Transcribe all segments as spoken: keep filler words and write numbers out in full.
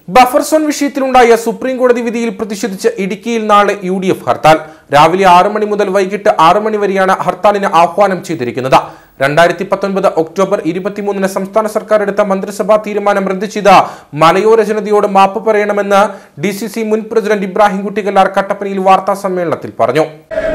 Buffer zone വിഷയത്തിലുണ്ടായ supreme കോടതി വിധിയിൽ പ്രതിഷേധിച്ച് ഇടുക്കിയിൽ നാളെ യു ഡി എഫ് ഹർത്താൽ. രാവിലെ ആറ് മണി മുതൽ വൈകിട്ട് ആറ് മണി വരെയാണ് ഹർത്താലിന് ആഹ്വാനം ചെയ്തിരിക്കുന്നത്. രണ്ടായിരത്തി പത്തൊൻപത് ഒക്ടോബർ ഇരുപത്തിമൂന്നിന് സംസ്ഥാന സർക്കാർ എടുത്ത മന്ത്രിസഭാ തീരുമാനം റദ്ദ് ചെയ്ത മലയോര ജനതയോട് മാപ്പ് പറയണമെന്ന് ഡി സി സി മുൻ പ്രസിഡന്റ് ഇബ്രാഹിം കുട്ടി കല്ലാർ കട്ടപ്പനയിൽ വാർത്താ സമ്മേളനത്തിൽ പറഞ്ഞു.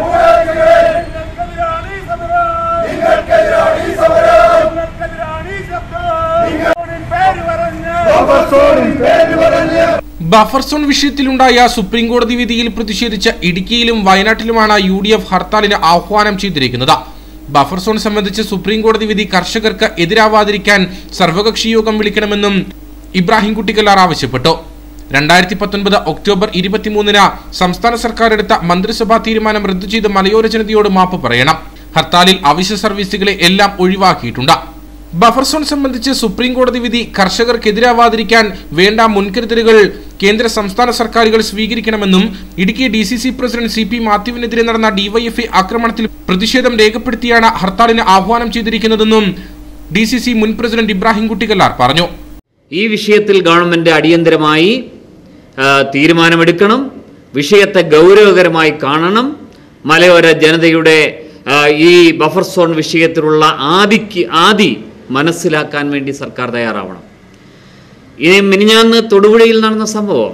ബഫർ സോൺ വിഷയത്തിലുണ്ടായ സുപ്രീം കോടതി വിധിയിൽ പ്രതിഷേധിച്ച് ഇടുക്കിയിലും വയനാട്ടിലുമാണ് യു ഡി എഫ് ഹർത്താലിന് ആഹ്വാനം ചെയ്തിരിക്കുന്നത്. ബഫർ സോൺ സംബന്ധിച്ച് സുപ്രീം കോടതി വിധി കർഷകർക്ക് എതിരാവാതിരിക്കാൻ സർവകക്ഷി യോഗം വിളിക്കണമെന്നും ഇബ്രാഹിം കുട്ടി കല്ലാർ ആവശ്യപ്പെട്ടു. രണ്ടായിരത്തി പത്തൊൻപത് ഒക്ടോബർ ഇരുപത്തിമൂന്നിന് സംസ്ഥാന സർക്കാർ എടുത്ത മന്ത്രിസഭാ തീരുമാനം റദ്ദു ചെയ്ത് മലയോര ജനതയോട് മാപ്പ് പറയണം. ഹർത്താലിൽ അവശ്യ സർവീസുകളെ എല്ലാം ഒഴിവാക്കിയിട്ടുണ്ട്. ബഫർ സോൺ സംബന്ധിച്ച് സുപ്രീം കോടതി വിധി കർഷകർക്കെതിരാവാതിരിക്കാൻ വേണ്ട മുൻകരുതലുകൾ കേന്ദ്ര സംസ്ഥാന സർക്കാരുകൾ സ്വീകരിക്കണമെന്നും Idukki D C C president C P മാത്യുവിനെതിരെ നടന്ന ഡിവൈഎഫ്ഐ ആക്രമണത്തിൽ പ്രതിഷേധം രേഖപ്പെടുത്തിയാണ് ഹർത്താലിന് ആഹ്വാനം ചെയ്തിരിക്കുന്നതെന്നും ഡി സി സി മുൻ പ്രസിഡന്റ് ഇബ്രാഹിം കുട്ടി കല്ലാർ പറഞ്ഞു. ഈ വിഷയത്തിൽ ഗവൺമെന്റ് അടിയന്തരമായി തീരുമാനമെടുക്കണം, വിഷയത്തെ ഗൗരവകരമായി കാണണം. മലയോര ജനതയുടെ ഈ ബഫർ സോൺ വിഷയത്തിലുള്ള ആദിക്ക് ആദി മനസ്സിലാക്കാൻ വേണ്ടി സർക്കാർ തയ്യാറാവണം. ഇനി മിനിഞ്ഞാന്ന് തൊടുപുഴയിൽ നടന്ന സംഭവം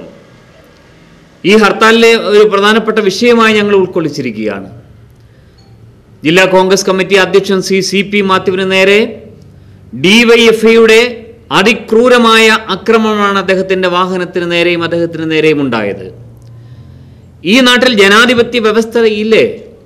ഈ ഹർത്താലിലെ ഒരു പ്രധാനപ്പെട്ട വിഷയമായി ഞങ്ങൾ ഉൾക്കൊള്ളിച്ചിരിക്കുകയാണ്. ജില്ലാ കോൺഗ്രസ് കമ്മിറ്റി അധ്യക്ഷൻ സി സി പി മാത്യുവിന് നേരെ ഡിവൈഎഫ്ഐയുടെ അതിക്രൂരമായ ആക്രമണമാണ് അദ്ദേഹത്തിൻ്റെ വാഹനത്തിന് നേരെയും അദ്ദേഹത്തിന് നേരെയും ഉണ്ടായത്. ഈ നാട്ടിൽ ജനാധിപത്യ വ്യവസ്ഥ ഇല്ലേ?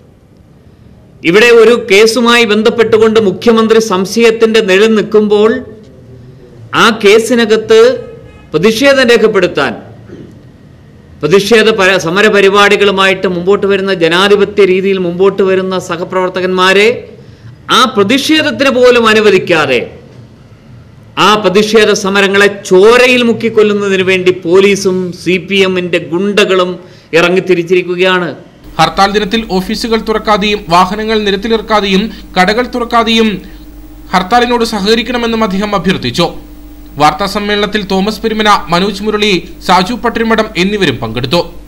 ഇവിടെ ഒരു കേസുമായി ബന്ധപ്പെട്ടുകൊണ്ട് മുഖ്യമന്ത്രി സംശയത്തിൻ്റെ നിഴൽ നിൽക്കുമ്പോൾ ആ കേസിനകത്ത് പ്രതിഷേധം രേഖപ്പെടുത്താൻ പ്രതിഷേധ സമര പരിപാടികളുമായിട്ട് മുമ്പോട്ട് വരുന്ന ജനാധിപത്യ രീതിയിൽ മുമ്പോട്ട് വരുന്ന സഹപ്രവർത്തകന്മാരെ ആ പ്രതിഷേധത്തിന് പോലും അനുവദിക്കാതെ ആ പ്രതിഷേധ സമരങ്ങളെ ചോരയിൽ മുക്കിക്കൊല്ലുന്നതിന് വേണ്ടി പോലീസും സി പി എമ്മിൻ്റെ ഗുണ്ടകളും ഇറങ്ങിത്തിരിച്ചിരിക്കുകയാണ്. ഹർത്താൽ ദിനത്തിൽ ഓഫീസുകൾ തുറക്കാതെയും വാഹനങ്ങൾ നിരത്തിലിറക്കാതെയും കടകൾ തുറക്കാതെയും ഹർത്താലിനോട് സഹകരിക്കണമെന്നും അദ്ദേഹം അഭ്യർത്ഥിച്ചു. വാർത്താ സമ്മേളനത്തിൽ തോമസ് പെരുമന, മനോജ് മുരളി, സാജു പട്ടിരിമഠം എന്നിവരും പങ്കെടുത്തു.